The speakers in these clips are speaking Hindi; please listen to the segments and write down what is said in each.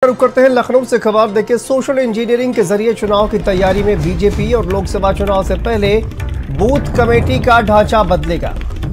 रुख करते हैं लखनऊ से खबर। देखिए, सोशल इंजीनियरिंग के जरिए चुनाव की तैयारी में बीजेपी और लोकसभा चुनाव से पहले बूथ कमेटी का ढांचा बदलेगा।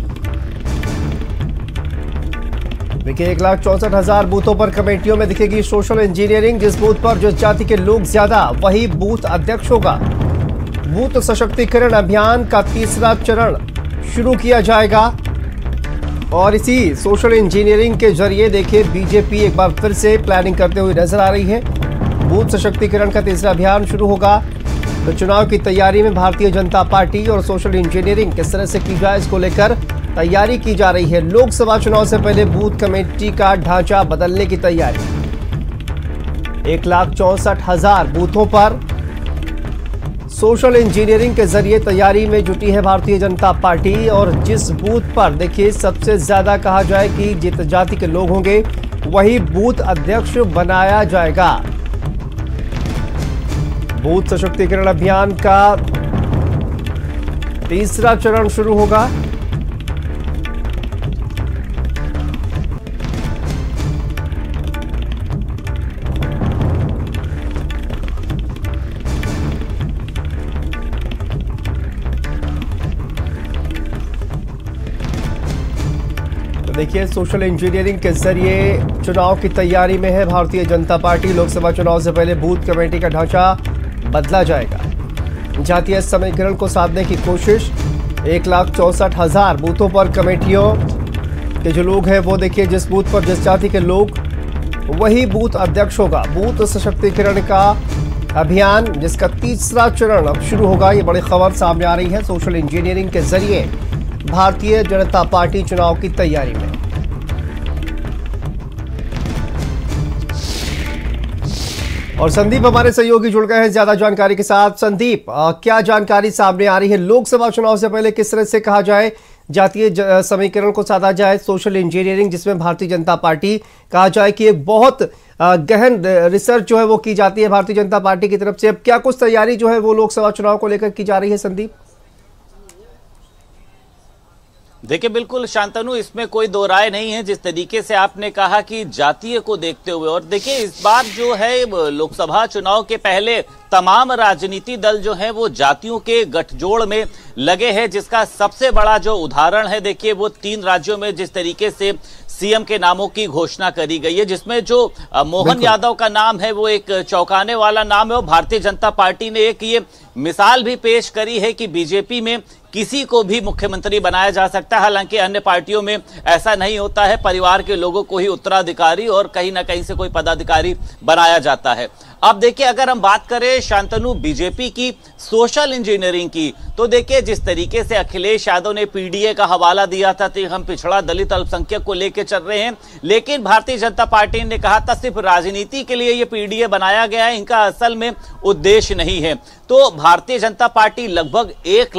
देखिए, 1,64,000 बूथों पर कमेटियों में दिखेगी सोशल इंजीनियरिंग। जिस बूथ पर जिस जाति के लोग ज्यादा, वही बूथ अध्यक्ष होगा। बूथ सशक्तिकरण अभियान का तीसरा चरण शुरू किया जाएगा और इसी सोशल इंजीनियरिंग के जरिए देखिए बीजेपी एक बार फिर से प्लानिंग करते हुए नजर आ रही है। बूथ सशक्तिकरण का तीसरा अभियान शुरू होगा। तो चुनाव की तैयारी में भारतीय जनता पार्टी और सोशल इंजीनियरिंग किस तरह से की जाए, इसको लेकर तैयारी की जा रही है। लोकसभा चुनाव से पहले बूथ कमेटी का ढांचा बदलने की तैयारी। 1,64,000 बूथों पर सोशल इंजीनियरिंग के जरिए तैयारी में जुटी है भारतीय जनता पार्टी। और जिस बूथ पर देखिए सबसे ज्यादा कहा जाए कि जिस जाति के लोग होंगे, वही बूथ अध्यक्ष बनाया जाएगा। बूथ सशक्तिकरण अभियान का तीसरा चरण शुरू होगा। देखिए, सोशल इंजीनियरिंग के जरिए चुनाव की तैयारी में है भारतीय जनता पार्टी। लोकसभा चुनाव से पहले बूथ कमेटी का ढांचा बदला जाएगा। जातीय समीकरण को साधने की कोशिश। 1,64,000 बूथों पर कमेटियों के जो लोग हैं, वो देखिए जिस बूथ पर जिस जाति के लोग, वही बूथ अध्यक्ष होगा। बूथ सशक्तिकरण का अभियान जिसका तीसरा चरण अब शुरू होगा। ये बड़ी खबर सामने आ रही है। सोशल इंजीनियरिंग के जरिए भारतीय जनता पार्टी चुनाव की तैयारी में। और संदीप हमारे सहयोगी जुड़ गए हैं ज्यादा जानकारी के साथ। संदीप, क्या जानकारी सामने आ रही है? लोकसभा चुनाव से पहले किस तरह से कहा जाए जातीय समीकरण को साधा जाए, सोशल इंजीनियरिंग जिसमें भारतीय जनता पार्टी कहा जाए कि एक बहुत गहन रिसर्च जो है वो की जाती है भारतीय जनता पार्टी की तरफ से। अब क्या कुछ तैयारी जो है वो लोकसभा चुनाव को लेकर की जा रही है संदीप? देखिए, बिल्कुल शांतनु, इसमें कोई दो राय नहीं है। जिस तरीके से आपने कहा कि जातीय को देखते हुए, और देखिए इस बार जो है लोकसभा चुनाव के पहले तमाम राजनीति दल जो है वो जातियों के गठजोड़ में लगे हैं, जिसका सबसे बड़ा जो उदाहरण है देखिए वो 3 राज्यों में जिस तरीके से सीएम के नामों की घोषणा करी गई है, जिसमें जो मोहन यादव का नाम है वो एक चौंकाने वाला नाम है। और भारतीय जनता पार्टी ने एक ये मिसाल भी पेश करी है कि बीजेपी में किसी को भी मुख्यमंत्री बनाया जा सकता है। हालांकि अन्य पार्टियों में ऐसा नहीं होता है, परिवार के लोगों को ही उत्तराधिकारी और कहीं ना कहीं से कोई पदाधिकारी बनाया जाता है। अब देखिए, अगर हम बात करें शांतनु बीजेपी की सोशल इंजीनियरिंग की, तो देखिए जिस तरीके से अखिलेश यादव ने पीडीए का हवाला दिया था कि हम पिछड़ा दलित अल्पसंख्यक को लेकर चल रहे हैं, लेकिन भारतीय जनता पार्टी ने कहा था सिर्फ राजनीति के लिए ये पीडीए बनाया गया है, इनका असल में उद्देश्य नहीं है। तो भारतीय जनता पार्टी लगभग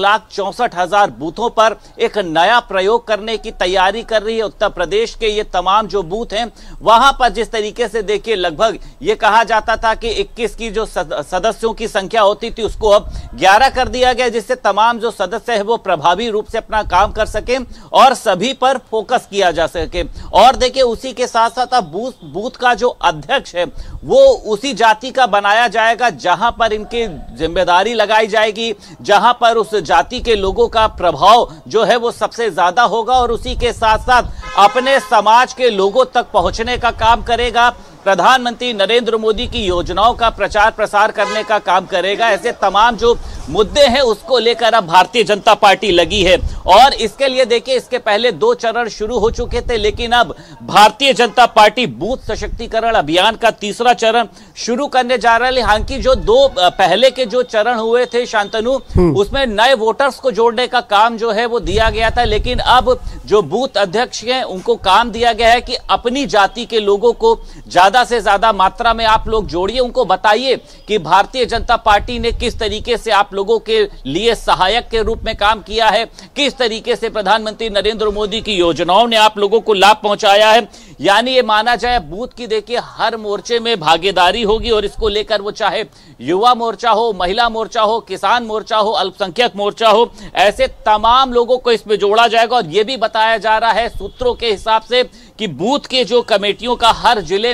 1,64,000 बूथों पर एक नया प्रयोग करने की तैयारी कर रही है। उत्तर प्रदेश के ये तमाम जो बूथ हैं, वहां पर जिस तरीके से देखिए लगभग ये कहा जाता था कि 21 की जो सदस्यों की संख्या होती थी उसको अब 11 कर दिया गया, जिससे तमाम जो सदस्य है वो प्रभावी रूप से अपना काम कर सके और सभी पर फोकस किया जा सके। और देखिए उसी के साथ साथ अब बूथ का जो अध्यक्ष है वो उसी जाति का बनाया जाएगा जहां पर इनकी जिम्मेदारी लगाई जाएगी, जहां पर उस जाति के लोगों का प्रभाव जो है वो सबसे ज्यादा होगा और उसी के साथ साथ अपने समाज के लोगों तक पहुंचने का काम करेगा। प्रधानमंत्री नरेंद्र मोदी की योजनाओं का प्रचार प्रसार करने का काम करेगा। ऐसे तमाम जो मुद्दे हैं उसको लेकर अब भारतीय जनता पार्टी लगी है। और इसके लिए देखिए इसके पहले 2 चरण शुरू हो चुके थे, लेकिन अब भारतीय जनता पार्टी बूथ सशक्तिकरण अभियान का तीसरा चरण शुरू करने जा रहा है। हालांकि जो 2 पहले के जो चरण हुए थे शांतनु, उसमें नए वोटर्स को जोड़ने का काम जो है वो दिया गया था, लेकिन अब जो बूथ अध्यक्ष हैं उनको काम दिया गया है कि अपनी जाति के लोगों को ज्यादा से ज्यादा मात्रा में आप लोग जोड़िए, उनको बताइए कि भारतीय जनता पार्टी ने किस तरीके से आप लोगों के लिए सहायक के रूप में काम किया है, किस तरीके से प्रधानमंत्री नरेंद्र मोदी की योजनाओं ने आप लोगों को लाभ पहुंचाया है। यानी ये माना जाए बूथ की देखिए हर मोर्चे में भागीदारी होगी और इसको लेकर वो चाहे युवा मोर्चा हो, महिला मोर्चा हो, किसान मोर्चा हो, अल्पसंख्यक मोर्चा हो, ऐसे तमाम लोगों को इसमें जोड़ा जाएगा। और यह भी बताया जा रहा है सूत्रों के हिसाब से कि बूथ के जो कमेटियों का हर जिले में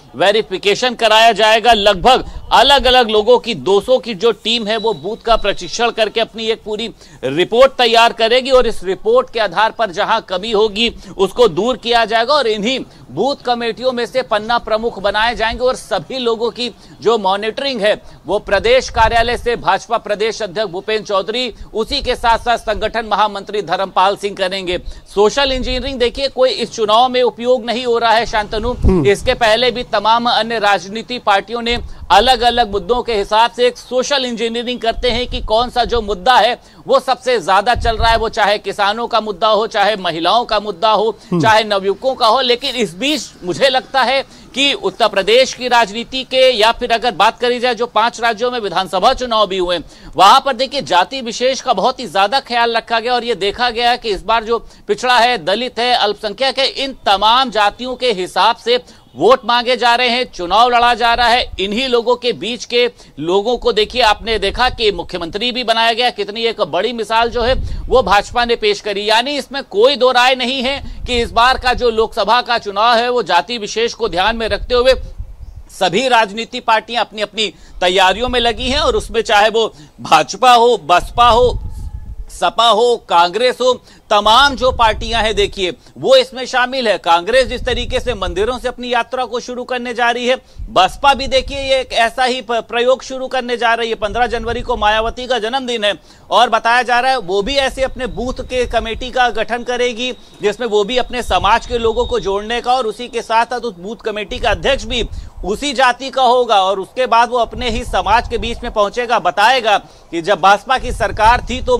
वेरिफिकेशन कराया जाएगा। लगभग अलग अलग लोगों की 200 की जो टीम है वो बूथ का प्रशिक्षण करके अपनी एक पूरी रिपोर्ट तैयार करेगी और इस रिपोर्ट के आधार पर जहां कमी होगी उसको दूर किया जाएगा और इन्हीं बूथ कमेटियों में से पन्ना प्रमुख बनाए जाएंगे और सभी लोगों की जो मॉनिटरिंग है वो प्रदेश कार्यालय से भाजपा प्रदेश अध्यक्ष भूपेंद्र चौधरी, उसी के साथ साथ संगठन महामंत्री धर्मपाल सिंह करेंगे। सोशल इंजीनियरिंग देखिए कोई इस चुनाव में उपयोग नहीं हो रहा है शांतनु। इसके पहले भी तमाम अन्य राजनीति पार्टियों ने अलग अलग मुद्दों के हिसाब से एक सोशल इंजीनियरिंग करते हैं कि कौन सा जो मुद्दा है वो सबसे ज्यादा चल रहा है, वो चाहे किसानों का मुद्दा हो, चाहे महिलाओं का मुद्दा हो, चाहे नवयुवकों का हो। लेकिन इस बीच मुझे लगता है कि उत्तर प्रदेश की राजनीति के या फिर अगर बात करी जाए जो 5 राज्यों में विधानसभा चुनाव भी हुए वहां पर देखिए जाति विशेष का बहुत ही ज्यादा ख्याल रखा गया और ये देखा गया कि इस बार जो पिछड़ा है, दलित है, अल्पसंख्यक है, इन तमाम जातियों के हिसाब से वोट मांगे जा रहे हैं, चुनाव लड़ा जा रहा है। इन्हीं लोगों के बीच के लोगों को देखिए, आपने देखा कि मुख्यमंत्री भी बनाया गया, कितनी एक बड़ी मिसाल जो है वो भाजपा ने पेश करी। यानी इसमें कोई दो राय नहीं है कि इस बार का जो लोकसभा का चुनाव है वो जाति विशेष को ध्यान में रखते हुए सभी राजनीति पार्टियां अपनी अपनी तैयारियों में लगी हैं और उसमें चाहे वो भाजपा हो, बसपा हो, सपा हो, कांग्रेस हो, तमाम जो पार्टियां हैं देखिए वो इसमें शामिल है। कांग्रेस जिस तरीके से मंदिरों से अपनी यात्रा को शुरू करने जा रही है, बसपा भी देखिए ये एक ऐसा ही प्रयोग शुरू करने जा रही है। 15 जनवरी को मायावती का जन्मदिन है और बताया जा रहा है वो भी ऐसे अपने बूथ के कमेटी का गठन करेगी जिसमें वो भी अपने समाज के लोगों को जोड़ने का और उसी के साथ साथ उस बूथ कमेटी का अध्यक्ष भी उसी जाति का होगा और उसके बाद वो अपने ही समाज के बीच में पहुंचेगा, बताएगा कि जब बसपा की सरकार थी तो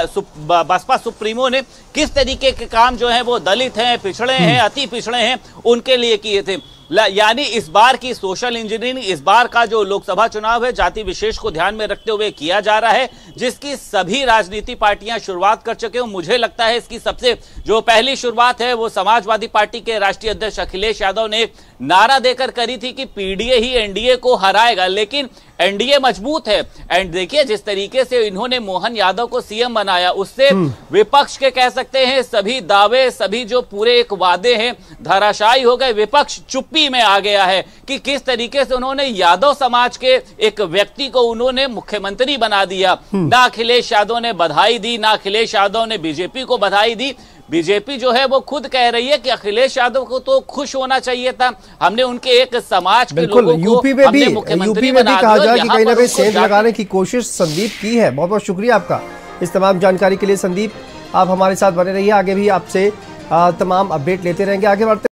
बसपा सुप्रीमो ने किस तरीके के काम जो है वो दलित हैं, पिछड़े हैं, अति पिछड़े हैं, उनके लिए किए थे। यानी इस बार की सोशल इंजीनियरिंग, इस बार का जो लोकसभा चुनाव है जाति विशेष को ध्यान में रखते हुए किया जा रहा है, जिसकी सभी राजनीति पार्टियां शुरुआत कर चुके हैं। मुझे लगता है इसकी सबसे जो पहली शुरुआत है वो समाजवादी पार्टी के राष्ट्रीय अध्यक्ष अखिलेश यादव ने नारा देकर करी थी कि पीडीए ही एनडीए को हराएगा, लेकिन एनडीए मजबूत है। एंड देखिए जिस तरीके से इन्होंने मोहन यादव को सीएम बनाया, उससे विपक्ष के कह सकते हैं सभी दावे, सभी जो पूरे एक वादे हैं धराशायी हो गए। विपक्ष चुप्पी में आ गया है कि किस तरीके से उन्होंने यादव समाज के एक व्यक्ति को उन्होंने मुख्यमंत्री बना दिया। ना अखिलेश यादव ने बधाई दी, ना अखिलेश यादव ने बीजेपी को बधाई दी। बीजेपी जो है वो खुद कह रही है कि अखिलेश यादव को तो खुश होना चाहिए था, हमने उनके एक समाज के लोगों को यूपी में भी कहा जाए कि कहीं ना कहीं सेंध लगाने की कोशिश संदीप की है। बहुत बहुत शुक्रिया आपका इस तमाम जानकारी के लिए संदीप। आप हमारे साथ बने रहिए, आगे भी आपसे तमाम अपडेट लेते रहेंगे। आगे बढ़ते